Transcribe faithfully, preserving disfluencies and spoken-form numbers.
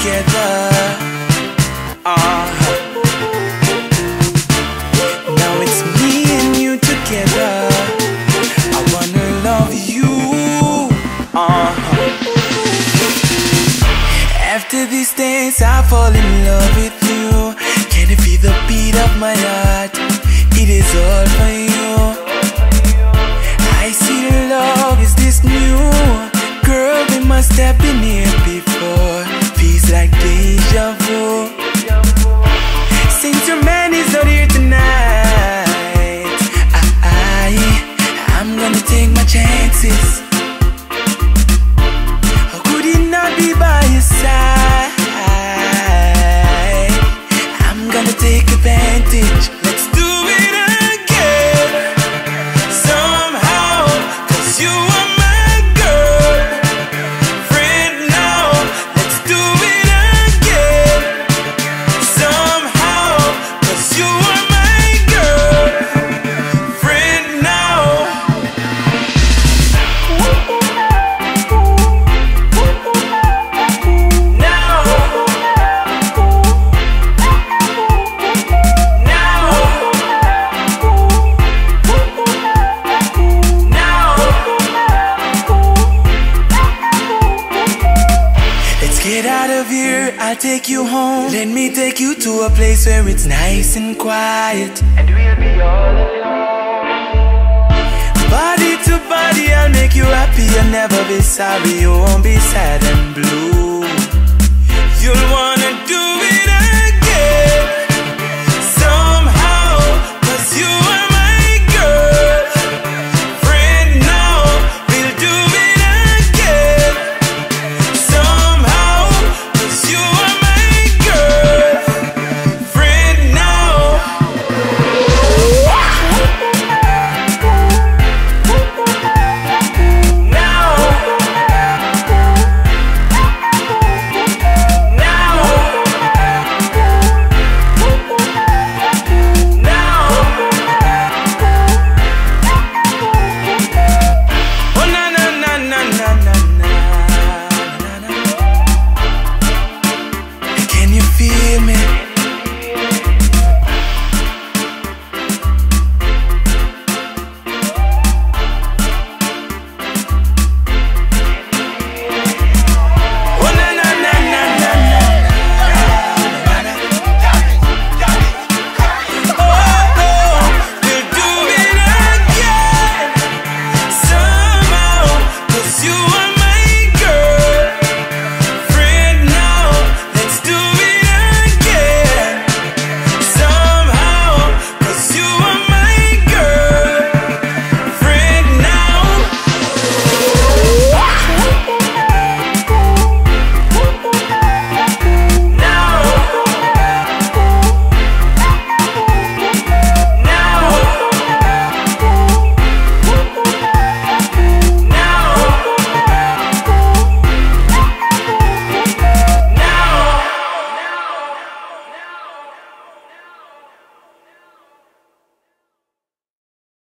together. Uh. Now it's me and you together. I wanna love you. Uh. After these days I fall in love with you. Can you feel the beat of my heart? It is all for you. I see love is this new. Girl, we must have been here before. Feels like deja vu. Since your man is not here tonight, I, I'm gonna take my chances. How could he not be by your side? I'm gonna take advantage. Let's do it again somehow, 'cause you are my girl. Friend now, let's do it again somehow, 'cause you are my girl. Friend now. Get out of here, I'll take you home. Let me take you to a place where it's nice and quiet, and we'll be all alone. Body to body, I'll make you happy. You'll never be sorry, you won't be sad and blue. You'll wanna do it